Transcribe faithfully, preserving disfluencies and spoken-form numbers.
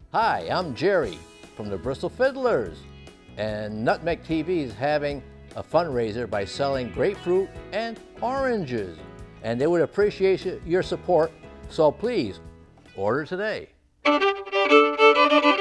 Hi, I'm Jerry from the Bristol Fiddlers, and Nutmeg T V is having a fundraiser by selling grapefruit and oranges, and they would appreciate your support, so please order today.